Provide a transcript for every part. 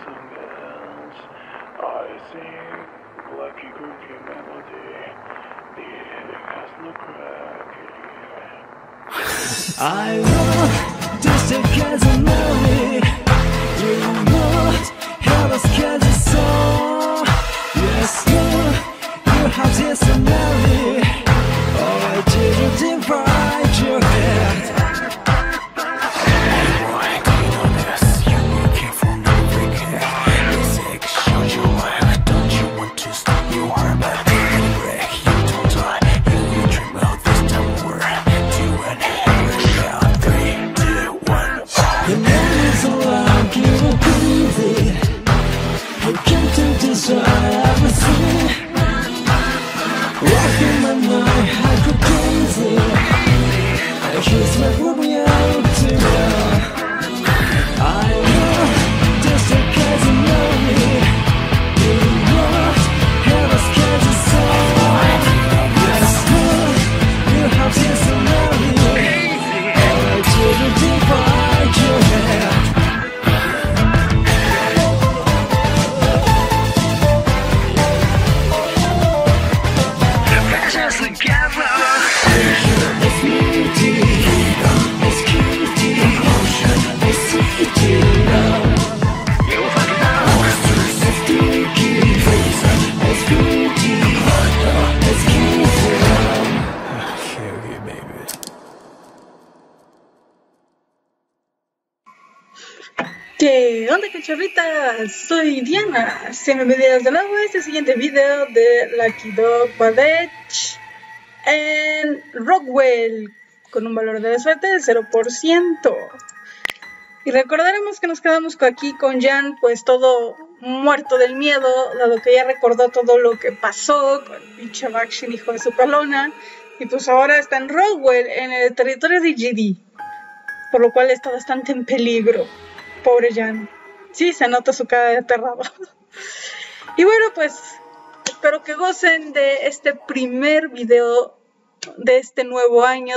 singles. I sing Lucky Groovy melody. The ending has no crack. I love just a casualty. You want how us casual song. Yes, you have this melody. Oh, I didn't divide your head. ¿Qué onda, cachorritas? Soy Diana. Sean bienvenidas de nuevo a este siguiente video de Lucky Dog Badge en Rockwell con un valor de la suerte del 0%. Y recordaremos que nos quedamos aquí con Jan, pues todo muerto del miedo, dado que ya recordó todo lo que pasó con el pinche Bakshi, hijo de su pelona. Y pues ahora está en Rockwell, en el territorio de GD, por lo cual está bastante en peligro. Pobre Jan. Sí, se nota su cara de aterrado. Y bueno, pues espero que gocen de este primer video de este nuevo año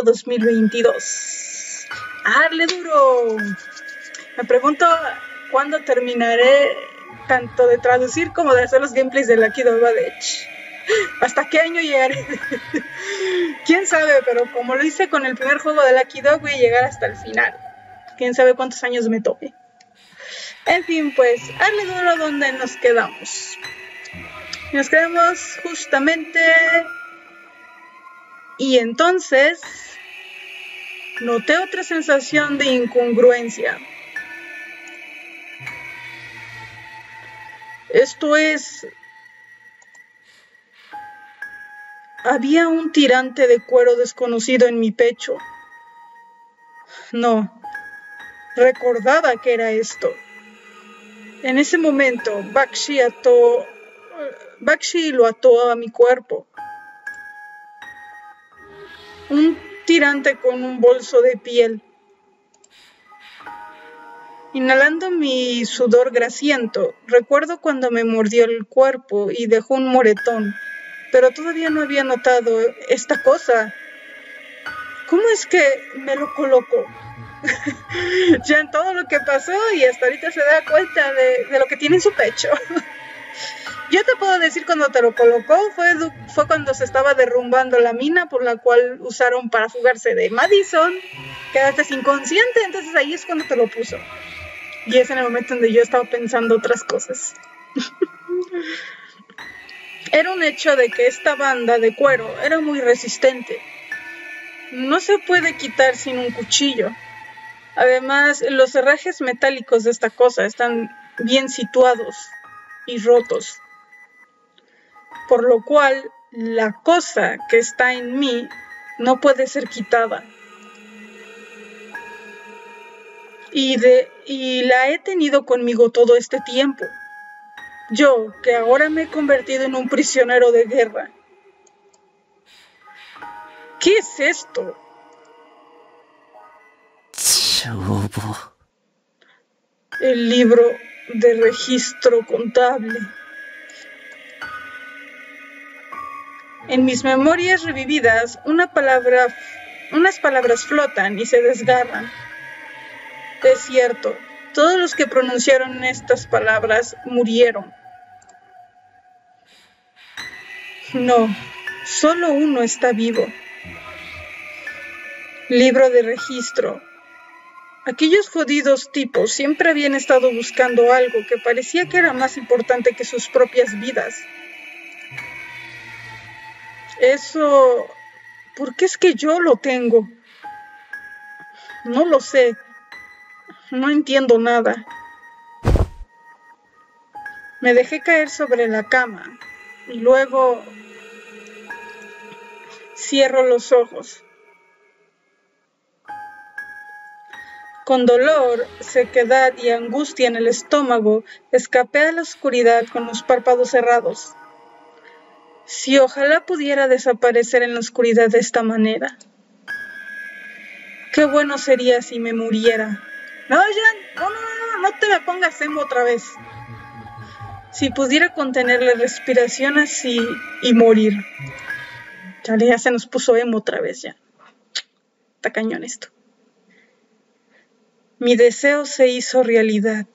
2022. ¡A darle duro! Me pregunto cuándo terminaré tanto de traducir como de hacer los gameplays de Lucky Dog Badge. ¿Hasta qué año llegaré? Quién sabe, pero como lo hice con el primer juego de Lucky Dog, voy a llegar hasta el final. Quién sabe cuántos años me toque. En fin, pues, hazle duro donde nos quedamos. Nos quedamos justamente... Y entonces... noté otra sensación de incongruencia. Esto es... había un tirante de cuero desconocido en mi pecho. No. Recordaba que era esto. En ese momento, Bakshi lo ató a mi cuerpo. Un tirante con un bolso de piel. Inhalando mi sudor grasiento, recuerdo cuando me mordió el cuerpo y dejó un moretón, pero todavía no había notado esta cosa. ¿Cómo es que me lo colocó? Ya en todo lo que pasó y hasta ahorita se da cuenta de lo que tiene en su pecho. Yo te puedo decir cuando te lo colocó fue cuando se estaba derrumbando la mina por la cual usaron para fugarse de Madison. Quedaste inconsciente, entonces ahí es cuando te lo puso. Y es en el momento donde yo estaba pensando otras cosas. Era un hecho de que esta banda de cuero era muy resistente. No se puede quitar sin un cuchillo. Además, los herrajes metálicos de esta cosa están bien situados y rotos. Por lo cual, la cosa que está en mí no puede ser quitada. Y la he tenido conmigo todo este tiempo. Yo, que ahora me he convertido en un prisionero de guerra. ¿Qué es esto? El libro de registro contable. En mis memorias revividas, unas palabras flotan y se desgarran. Es cierto, Todos los que pronunciaron estas palabras murieron. No, solo uno está vivo. Libro de registro. Aquellos jodidos tipos siempre habían estado buscando algo que parecía que era más importante que sus propias vidas. Eso... ¿por qué es que yo lo tengo? No lo sé. No entiendo nada. Me dejé caer sobre la cama y luego cierro los ojos. Con dolor, sequedad y angustia en el estómago, escapé a la oscuridad con los párpados cerrados. Si ojalá pudiera desaparecer en la oscuridad de esta manera. Qué bueno sería si me muriera. No, Jan, no te me pongas emo otra vez. Si pudiera contener la respiración así y morir. Chale, ya se nos puso emo otra vez ya. Está cañón esto. Mi deseo se hizo realidad.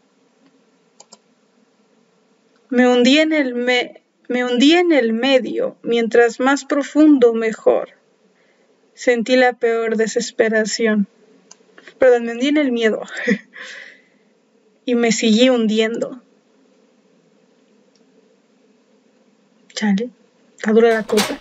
Me hundí en el medio, mientras más profundo, mejor. Sentí la peor desesperación. Perdón, me hundí en el miedo. Y me seguí hundiendo. Chale, está dura la cosa.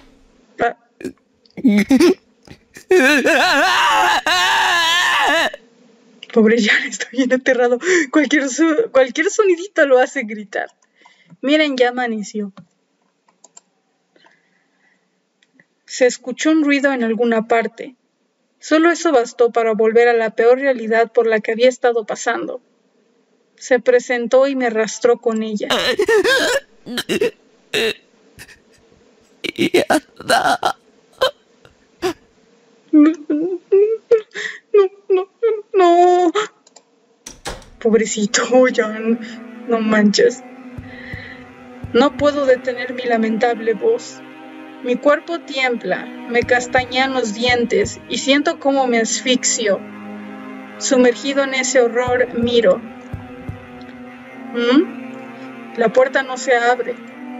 Pobre Jan, está bien aterrado. Cualquier sonidito lo hace gritar. Miren, ya amaneció. Se escuchó un ruido en alguna parte. Solo eso bastó para volver a la peor realidad por la que había estado pasando. Se presentó y me arrastró con ella. No. Pobrecito, Jan. No manches. No puedo detener mi lamentable voz. Mi cuerpo tiembla, me castañean los dientes y siento cómo me asfixio. Sumergido en ese horror, miro. La puerta no se abre.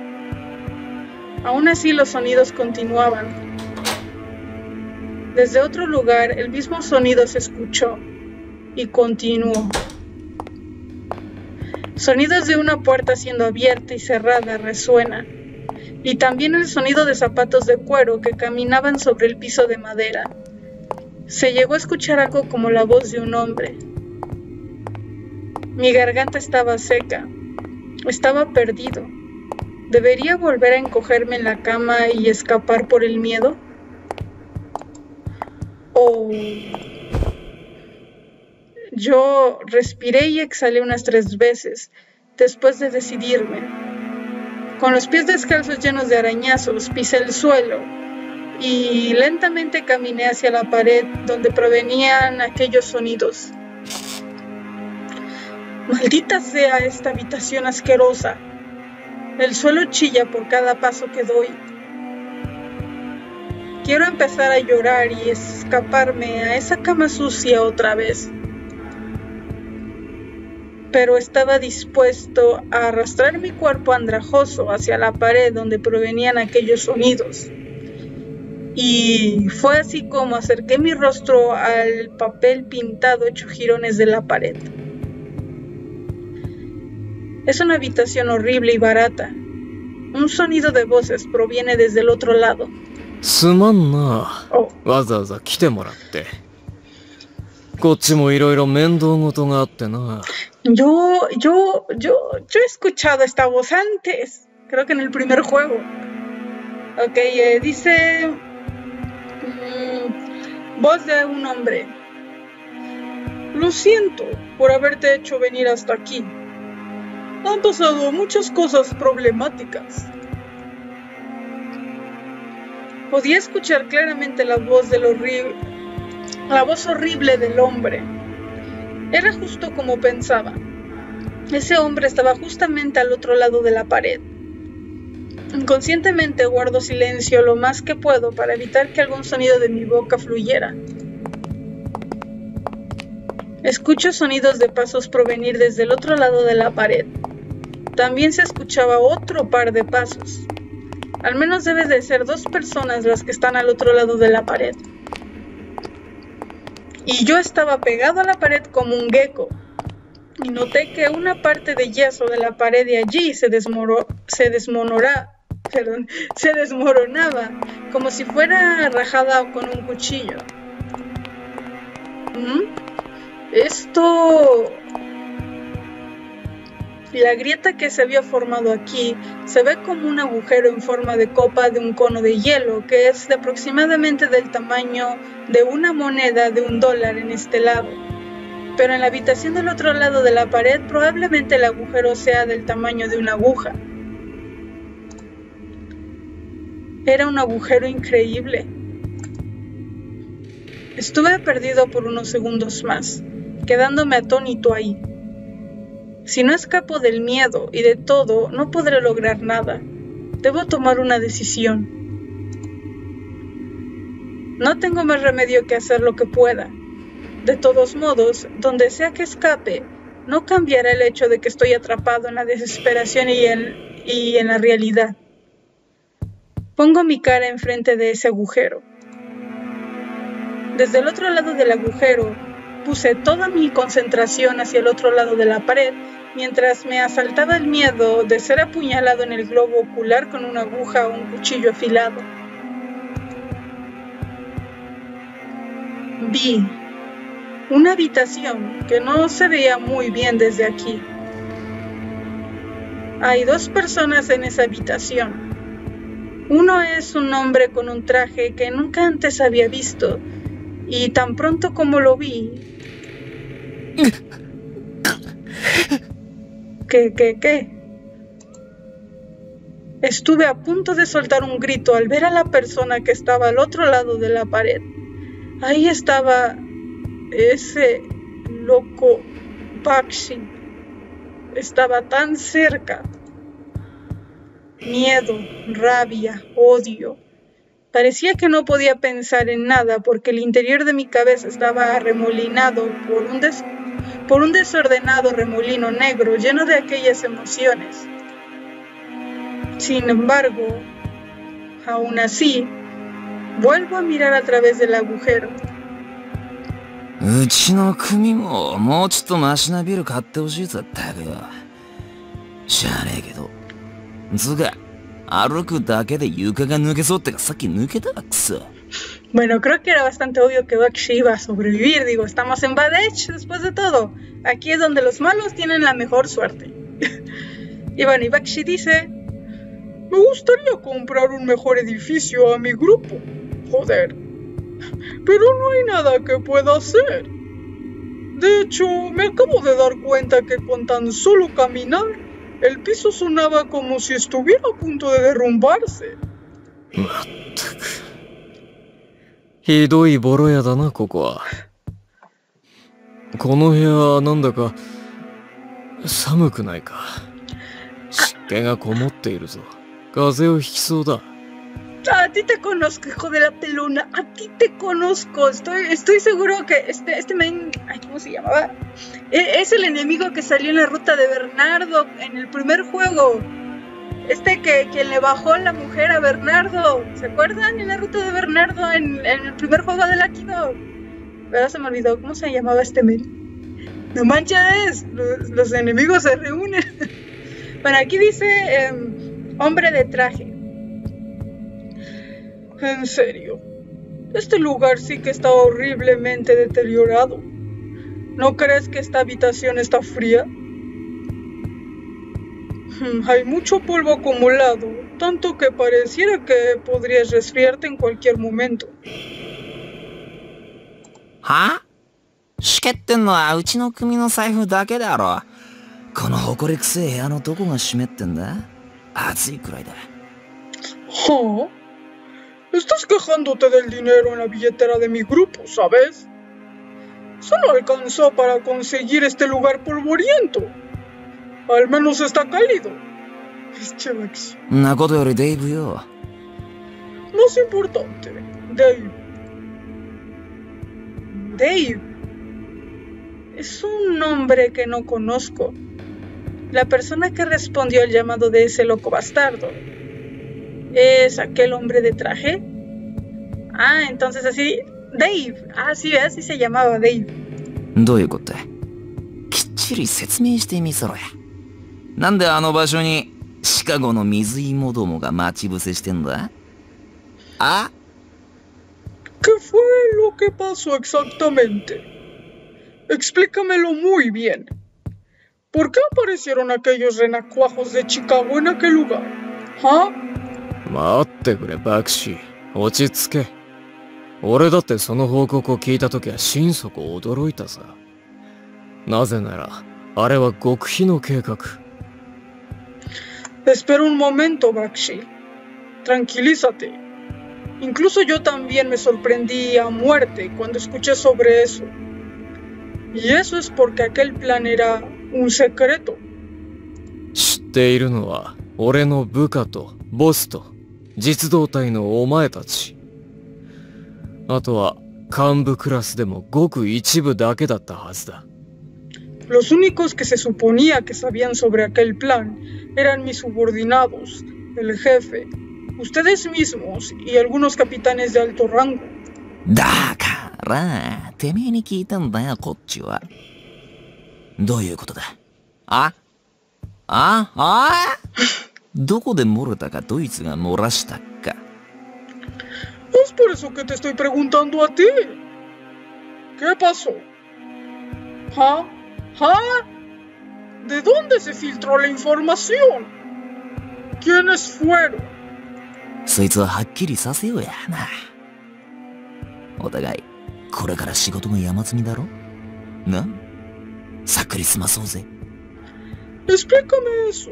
Aún así los sonidos continuaban. Desde otro lugar, el mismo sonido se escuchó y continuó. Sonidos de una puerta siendo abierta y cerrada resuenan, y también el sonido de zapatos de cuero que caminaban sobre el piso de madera. Se llegó a escuchar algo como la voz de un hombre. Mi garganta estaba seca. Estaba perdido. ¿Debería volver a encogerme en la cama y escapar por el miedo? Yo respiré y exhalé unas 3 veces, después de decidirme. Con los pies descalzos llenos de arañazos, pisé el suelo y lentamente caminé hacia la pared donde provenían aquellos sonidos. Maldita sea esta habitación asquerosa. El suelo chilla por cada paso que doy. Quiero empezar a llorar y escaparme a esa cama sucia otra vez. Pero estaba dispuesto a arrastrar mi cuerpo andrajoso hacia la pared donde provenían aquellos sonidos. Y fue así como acerqué mi rostro al papel pintado hecho jirones de la pared. Es una habitación horrible y barata. Un sonido de voces proviene desde el otro lado. すまんな。わざわざ来てもらって。こっちもいろいろ面倒事があってな。 Yo he escuchado esta voz antes. Creo que en el primer juego. Ok, dice... voz de un hombre. Lo siento por haberte hecho venir hasta aquí. Han pasado muchas cosas problemáticas. Podía escuchar claramente la voz horrible del hombre. Era justo como pensaba. Ese hombre estaba justamente al otro lado de la pared. Inconscientemente guardo silencio lo más que puedo para evitar que algún sonido de mi boca fluyera. Escucho sonidos de pasos provenir desde el otro lado de la pared. También se escuchaba otro par de pasos. Al menos debe de ser 2 personas las que están al otro lado de la pared. Y yo estaba pegado a la pared como un gecko. Y noté que una parte de yeso de la pared de allí se desmoronaba, como si fuera rajada con un cuchillo. La grieta que se había formado aquí se ve como un agujero en forma de copa de un cono de hielo que es de aproximadamente del tamaño de una moneda de $1 en este lado. Pero en la habitación del otro lado de la pared probablemente el agujero sea del tamaño de una aguja. Era un agujero increíble. Estuve perdido por unos segundos más, quedándome atónito ahí. Si no escapo del miedo y de todo, no podré lograr nada. Debo tomar una decisión. No tengo más remedio que hacer lo que pueda. De todos modos, donde sea que escape, no cambiará el hecho de que estoy atrapado en la desesperación y en la realidad. Pongo mi cara enfrente de ese agujero. Desde el otro lado del agujero, puse toda mi concentración hacia el otro lado de la pared, mientras me asaltaba el miedo de ser apuñalado en el globo ocular con una aguja o un cuchillo afilado. Vi una habitación que no se veía muy bien desde aquí. Hay 2 personas en esa habitación. Uno es un hombre con un traje que nunca antes había visto, y tan pronto como lo vi... ¿Qué? Estuve a punto de soltar un grito al ver a la persona que estaba al otro lado de la pared. Ahí estaba ese loco Bakshi. Estaba tan cerca. Miedo, rabia, odio. Parecía que no podía pensar en nada porque el interior de mi cabeza estaba arremolinado por un desordenado remolino negro lleno de aquellas emociones. Sin embargo, aún así, vuelvo a mirar a través del agujero. うちの組ももうちょっとマシなビル買ってほしいとったくよ。しゃあねえけど。つうか、歩くだけで床が抜けそうってかさっき抜けたわくそ。 Bueno, creo que era bastante obvio que Bakshi iba a sobrevivir. Digo, estamos en Badech después de todo. Aquí es donde los malos tienen la mejor suerte. Y bueno, y Bakshi dice: me gustaría comprar un mejor edificio a mi grupo. Joder. Pero no hay nada que pueda hacer. De hecho, me acabo de dar cuenta que con tan solo caminar, el piso sonaba como si estuviera a punto de derrumbarse. まったく。ひどいボロ屋だな、ここは。この部屋なんだか寒くないか。湿気がこもっているぞ。風邪をひきそうだ。 A ti te conozco, hijo de la pelona. A ti te conozco. Estoy seguro que este men, ay, ¿cómo se llamaba? Es el enemigo que salió en la ruta de Bernardo en el primer juego. Que le bajó la mujer a Bernardo. ¿Se acuerdan? En la ruta de Bernardo en el primer juego de Lucky Dog. Pero se me olvidó cómo se llamaba este men. No manches, los enemigos se reúnen. Bueno, aquí dice hombre de traje. En serio, este lugar sí que está horriblemente deteriorado. ¿No crees que esta habitación está fría? Hay mucho polvo acumulado, tanto que pareciera que podrías resfriarte en cualquier momento. は？しけってんのはうちの組の財布だけだろ。この埃くせえ部屋のどこが湿ってんだ？暑いくらいだ。 ¿Oh? Estás quejándote del dinero en la billetera de mi grupo, ¿sabes? Solo alcanzó para conseguir este lugar polvoriento. Al menos está cálido. Naことよりデイブよ。 Más importante, Dave. Dave. es un nombre que no conozco. La persona que respondió al llamado de ese loco bastardo es aquel hombre de traje. Ah, entonces así, Dave. Ah, sí, así se llamaba Dave. どういうこと？きっちり説明してみせろや。なんであの場所にシカゴの水芋どもが待ち伏せしてんだ？あ？ ¿Qué fue lo que pasó exactamente? Explícamelo muy bien. ¿Por qué aparecieron aquellos renacuajos de Chicago en aquel lugar? ¿Ah? 待ってくれ、バクシー。落ち着け。俺だってその報告を聞いたときは心底驚いたさ。なぜなら、あれは極秘の計画。 Espera un momento, Bakshi. Tranquilízate. Incluso yo también me sorprendí a muerte cuando escuché sobre eso. Y eso es porque aquel plan era un secreto. 知っているのは、俺の部下とボスと実動隊のお前たち。あとは幹部クラスでもごく一部だけだったはずだ。 Los únicos que se suponía que sabían sobre aquel plan eran mis subordinados, el jefe, ustedes mismos y algunos capitanes de alto rango. だから、てめえに聞いたんだよ、こっちは。どういうことだ？どこで漏れたかドイツが漏らしたか。 Es por eso que te estoy preguntando a ti. ¿Qué pasó? ¿Ah? ¿De dónde se filtró la información? ¿Quiénes fueron? そいつははっきりさせようやな。お互い、これから仕事が山積みだろ？な？さっくり済まそうぜ。 Explícame eso.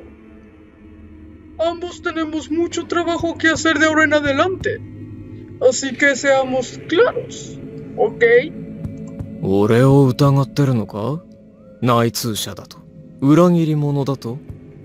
Ambos tenemos mucho trabajo que hacer de ahora en adelante. Así que seamos claros, ¿ok? 俺を疑ってるのか？内通者だと。裏切り者だと。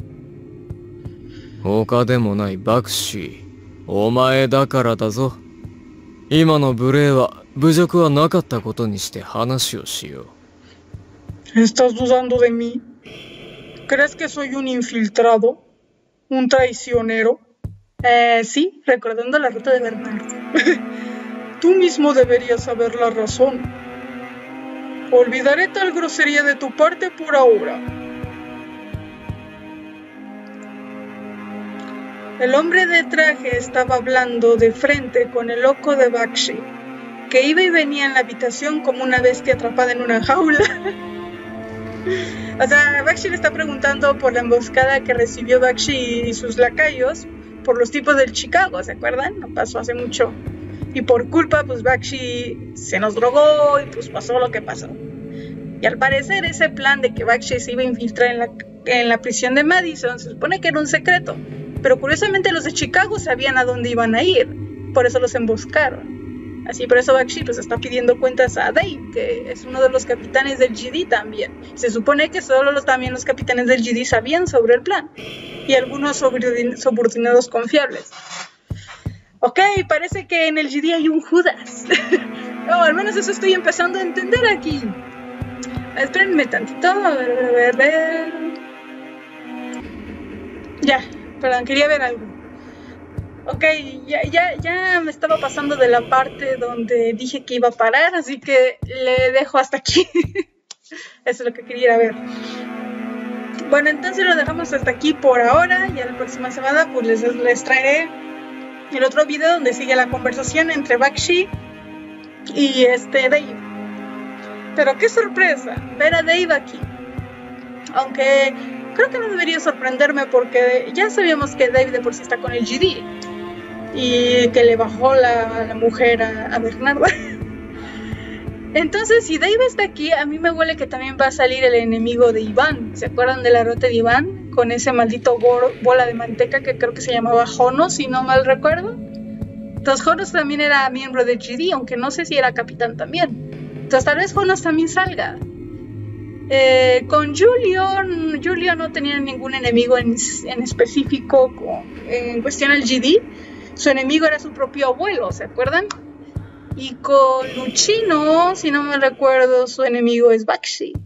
他でもないバクシー。お前だからだぞ。今の無礼は侮辱はなかったことにして話をしよう。 ¿Estás dudando de mí? ¿Crees que soy un infiltrado? ¿Un traicionero? Sí, recordando la ruta de Bernardo. Tú mismo deberías saber la razón. Olvidaré tal grosería de tu parte por ahora. El hombre de traje estaba hablando de frente con el loco de Bakshi, que iba y venía en la habitación como una bestia atrapada en una jaula. O sea, Bakshi le está preguntando por la emboscada que recibió Bakshi y sus lacayos por los tipos del Chicago, ¿se acuerdan? No pasó hace mucho. Y por culpa, pues Bakshi se nos drogó y pues pasó lo que pasó. Y al parecer ese plan de que Bakshi se iba a infiltrar en la prisión de Madison se supone que era un secreto. Pero curiosamente los de Chicago sabían a dónde iban a ir. Por eso los emboscaron. Así por eso Bakshi pues está pidiendo cuentas a Dave, que es uno de los capitanes del GD también. Se supone que solo también los capitanes del GD sabían sobre el plan. Y algunos subordinados confiables. Ok, parece que en el GD hay un Judas. No, al menos eso estoy empezando a entender aquí. Espérenme tantito, a ver. Ya, perdón, quería ver algo. Ok, ya me estaba pasando de la parte donde dije que iba a parar, así que le dejo hasta aquí. Eso es lo que quería ver. Bueno, entonces lo dejamos hasta aquí por ahora. Ya la próxima semana pues les traeré el otro video donde sigue la conversación entre Bakshi y Dave. Pero qué sorpresa ver a Dave aquí. Aunque creo que no debería sorprenderme porque ya sabíamos que Dave de por sí está con el GD y que le bajó la mujer a Bernardo. Entonces, si Dave está aquí, a mí me huele que también va a salir el enemigo de Iván. ¿Se acuerdan de la ruta de Iván? Con ese maldito bola de manteca que creo que se llamaba Jono, si no mal recuerdo. Entonces, Jonos también era miembro de GD, aunque no sé si era capitán también. Entonces, tal vez Jonos también salga. Con Julio no tenía ningún enemigo en específico en cuestión al GD. Su enemigo era su propio abuelo, ¿se acuerdan? Y con Luchino, si no me recuerdo, su enemigo es Bakshi.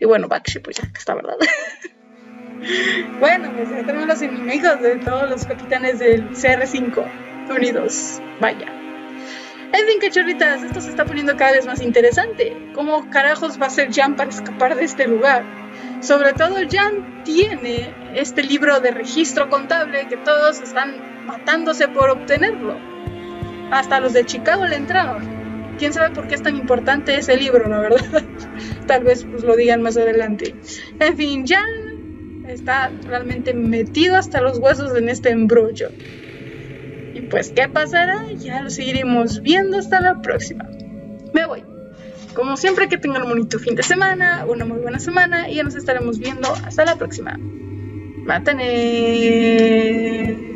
Y bueno, Bakshi, pues ya está, ¿verdad? Bueno, pues ya tenemos los enemigos de todos los capitanes del CR5 unidos. Vaya. En fin, cachorritas, esto se está poniendo cada vez más interesante. ¿Cómo carajos va a ser Jan para escapar de este lugar? Sobre todo Jan tiene este libro de registro contable que todos están matándose por obtenerlo. Hasta los de Chicago le entraron. ¿Quién sabe por qué es tan importante ese libro, la verdad? Tal vez pues lo digan más adelante. En fin, Jan está realmente metido hasta los huesos en este embrollo. Y pues, ¿qué pasará? Ya lo seguiremos viendo hasta la próxima. Me voy. Como siempre, que tengan un bonito fin de semana, una muy buena semana, y ya nos estaremos viendo hasta la próxima. ¡Mátane!